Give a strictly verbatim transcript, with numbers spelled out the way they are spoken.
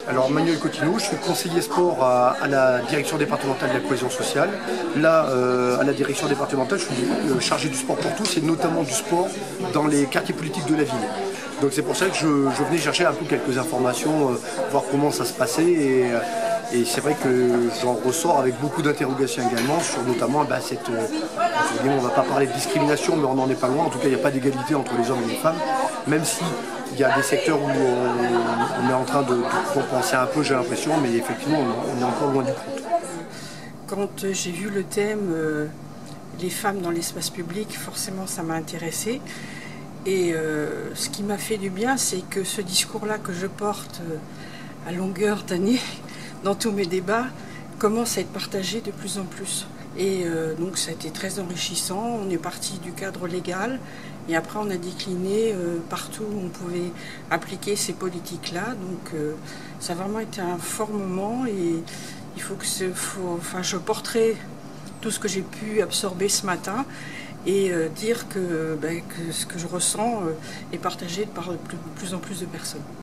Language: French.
Alors Manuel Cotineau, je suis conseiller sport à, à la direction départementale de la cohésion sociale. Là, euh, à la direction départementale, je suis euh, chargé du sport pour tous et notamment du sport dans les quartiers politiques de la ville. Donc c'est pour ça que je, je venais chercher un peu quelques informations, euh, voir comment ça se passait et, et c'est vrai que j'en ressors avec beaucoup d'interrogations également sur notamment bah, cette, euh, on ne va pas parler de discrimination mais on n'en est pas loin, en tout cas il n'y a pas d'égalité entre les hommes et les femmes, même si il y a des secteurs où on, on est en train de, de compenser un peu, j'ai l'impression, mais effectivement, on, on est encore loin du compte. Quand j'ai vu le thème euh, les femmes dans l'espace public, forcément, ça m'a intéressée. Et euh, ce qui m'a fait du bien, c'est que ce discours-là que je porte euh, à longueur d'année dans tous mes débats commence à être partagé de plus en plus. Et euh, donc ça a été très enrichissant. On est parti du cadre légal et après on a décliné euh, partout où on pouvait appliquer ces politiques-là. Donc euh, ça a vraiment été un fort moment et il faut que ce, faut, enfin, je porterai tout ce que j'ai pu absorber ce matin et euh, dire que, ben, que ce que je ressens euh, est partagé par de plus, de plus en plus de personnes.